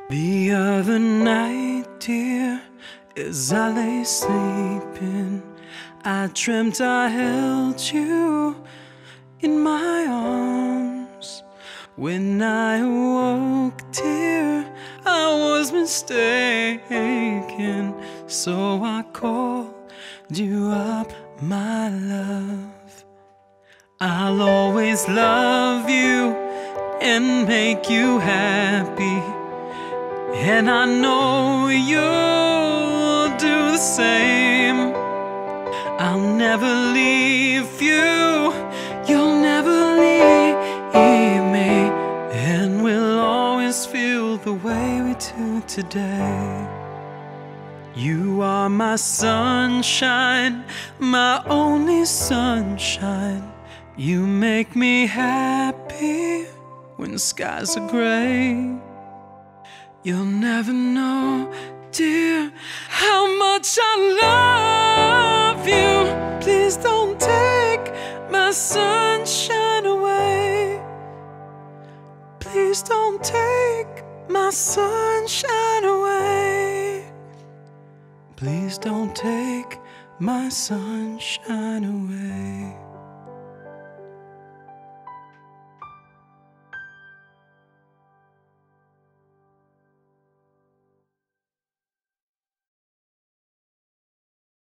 The other night, dear, as I lay sleeping, I dreamt I held you in my arms. When I awoke, dear, I was mistaken, so I called you up, my love. I'll always love you and make you happy, and I know you'll do the same. I'll never leave you, you'll never leave me, and we'll always feel the way we do today. You are my sunshine, my only sunshine. You make me happy when the skies are gray. You'll never know, dear, how much I love you. Please don't take my sunshine away. Please don't take my sunshine away. Please don't take my sunshine away.